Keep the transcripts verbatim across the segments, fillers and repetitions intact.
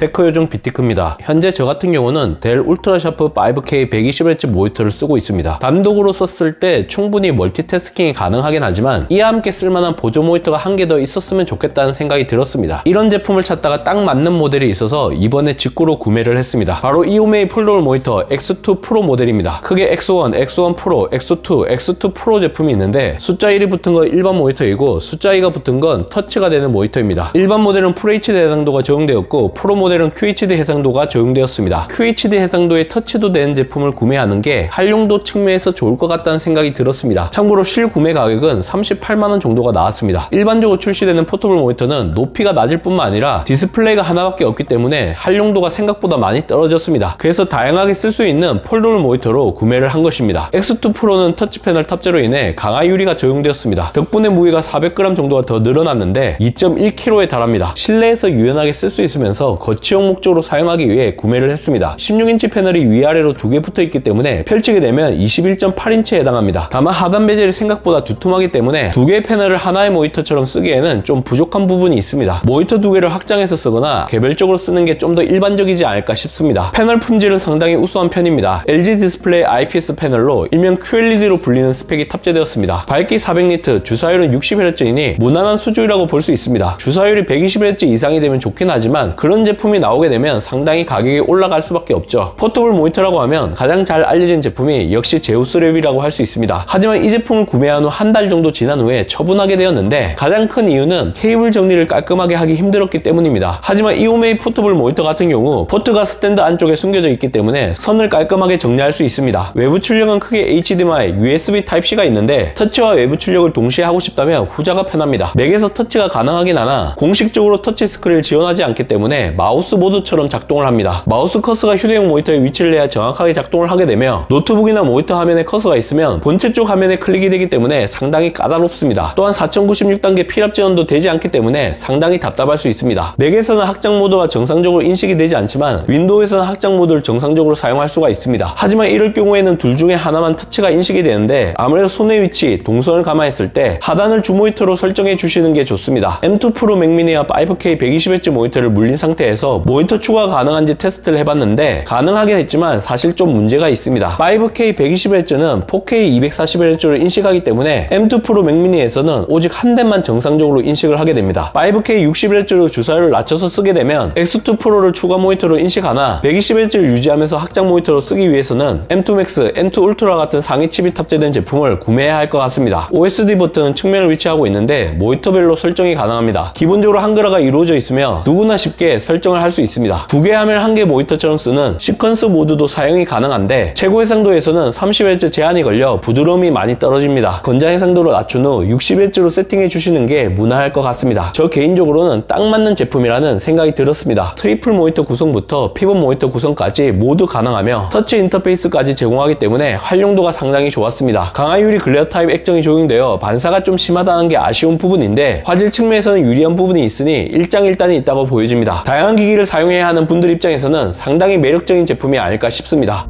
테크요정 비티크입니다. 현재 저 같은 경우는 델 울트라샤프 파이브 케이 백이십 헤르츠 모니터를 쓰고 있습니다. 단독으로 썼을 때 충분히 멀티태스킹이 가능하긴 하지만 이와 함께 쓸만한 보조 모니터가 한 개 더 있었으면 좋겠다는 생각이 들었습니다. 이런 제품을 찾다가 딱 맞는 모델이 있어서 이번에 직구로 구매를 했습니다. 바로 이오메이 폴더블 모니터 엑스 투 프로 모델입니다. 크게 엑스 원, 엑스 원 프로, 엑스 투, 엑스 투 프로 제품이 있는데 숫자 일이 붙은 건 일반 모니터이고 숫자 이가 붙은 건 터치가 되는 모니터입니다. 일반 모델은 풀에이치디 해상도가 적용되었고 프로 모델은 큐에이치디 해상도가 적용되었습니다. 큐에이치디 해상도에 터치도 되는 제품을 구매하는 게 활용도 측면에서 좋을 것 같다는 생각이 들었습니다. 참고로 실구매 가격은 삼십팔만 원 정도가 나왔습니다. 일반적으로 출시되는 포터블 모니터는 높이가 낮을 뿐만 아니라 디스플레이가 하나밖에 없기 때문에 활용도가 생각보다 많이 떨어졌습니다. 그래서 다양하게 쓸 수 있는 폴더블 모니터로 구매를 한 것입니다. 엑스 투 프로는 터치 패널 탑재로 인해 강화 유리가 적용되었습니다. 덕분에 무게가 사백 그램 정도가 더 늘어났는데 이 점 일 킬로그램에 달합니다. 실내에서 유연하게 쓸 수 있으면서 거치용 목적으로 사용하기 위해 구매를 했습니다. 십육 인치 패널이 위아래로 두 개 붙어 있기 때문에 펼치게 되면 이십일 점 팔 인치에 해당합니다. 다만 하단 베젤이 생각보다 두툼하기 때문에 두 개의 패널을 하나의 모니터처럼 쓰기에는 좀 부족한 부분이 있습니다. 모니터 두 개를 확장해서 쓰거나 개별적으로 쓰는 게 좀 더 일반적이지 않을까 싶습니다. 패널 품질은 상당히 우수한 편입니다. 엘지 디스플레이 아이피에스 패널로 일명 큐엘이디로 불리는 스펙이 탑재되었습니다. 밝기 사백 니트, 주사율은 육십 헤르츠이니 무난한 수준이라고 볼 수 있습니다. 주사율이 백이십 헤르츠 이상이 되면 좋긴 하지만 그런 제품이 나오게 되면 상당히 가격이 올라갈 수밖에 없죠. 포터블 모니터라고 하면 가장 잘 알려진 제품이 역시 제우스랩이라고 할 수 있습니다. 하지만 이 제품을 구매한 후 한 달 정도 지난 후에 처분하게 되었는데 가장 큰 이유는 케이블 정리를 깔끔하게 하기 힘들었기 때문입니다. 하지만 이오메이 포터블 모니터 같은 경우 포트가 스탠드 안쪽에 숨겨져 있기 때문에 선을 깔끔하게 정리할 수 있습니다. 외부 출력은 크게 에이치디엠아이, 유에스비 타입씨가 있는데 터치와 외부 출력을 동시에 하고 싶다면 후자가 편합니다. 맥에서 터치가 가능하긴 하나 공식적으로 터치 스크린을 지원하지 않기 때문에 마우스 모드처럼 작동을 합니다. 마우스 커서가 휴대용 모니터에 위치를 내야 정확하게 작동을 하게 되며 노트북이나 모니터 화면에 커서가 있으면 본체 쪽 화면에 클릭이 되기 때문에 상당히 까다롭습니다. 또한 사천구십육 단계 필압 지원도 되지 않기 때문에 상당히 답답할 수 있습니다. 맥에서는 확장 모드가 정상적으로 인식이 되지 않지만 윈도우에서는 확장 모드를 정상적으로 사용할 수가 있습니다. 하지만 이럴 경우에는 둘 중에 하나만 터치가 인식이 되는데 아무래도 손의 위치, 동선을 감안했을 때 하단을 주 모니터로 설정해 주시는 게 좋습니다. 엠 투 프로 맥미니와 파이브 케이 백이십 헤르츠 모니터를 물린 상태에서 모니터 추가 가능한지 테스트를 해봤는데 가능하긴 했지만 사실 좀 문제가 있습니다. 파이브 케이 백이십 헤르츠는 포 케이 이백사십 헤르츠를 인식하기 때문에 엠 투 프로 맥미니에서는 오직 한 대만 정상적으로 인식을 하게 됩니다. 파이브 케이 육십 헤르츠로 주사율을 낮춰서 쓰게 되면 엑스 투 프로를 추가 모니터로 인식하나 백이십 헤르츠를 유지하면서 확장 모니터로 쓰기 위해서는 엠 투 맥스, 엠 투 울트라 같은 상위 칩이 탑재된 제품을 구매해야 할 것 같습니다. 오에스디 버튼은 측면을 위치하고 있는데 모니터별로 설정이 가능합니다. 기본적으로 한글화가 이루어져 있으며 누구나 쉽게 설정을 할 수 있습니다. 두 개 화면 한 개 모니터처럼 쓰는 시퀀스 모드도 사용이 가능한데 최고 해상도에서는 삼십 헤르츠 제한이 걸려 부드러움이 많이 떨어집니다. 건장 해상도를 낮춘 후 육십 헤르츠로 세팅해 주시는 게 무난할 것 같습니다. 저 개인적으로는 딱 맞는 제품이라는 생각이 들었습니다. 트리플 모니터 구성부터 피벗 모니터 구성까지 모두 가능하며 터치 인터페이스까지 제공하기 때문에 활용도가 상당히 좋았습니다. 강화 유리 글레어 타입 액정이 적용되어 반사가 좀 심하다는 게 아쉬운 부분인데 화질 측면에서는 유리한 부분이 있으니 일장일단이 있다고 보여집니다. 다양한 기기를 사용해야 하는 분들 입장에서는 상당히 매력적인 제품이 아닐까 싶습니다.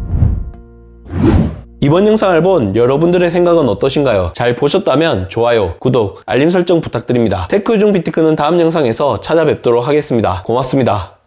이번 영상을 본 여러분들의 생각은 어떠신가요? 잘 보셨다면 좋아요, 구독, 알림 설정 부탁드립니다. 테크요정 비티크는 다음 영상에서 찾아뵙도록 하겠습니다. 고맙습니다.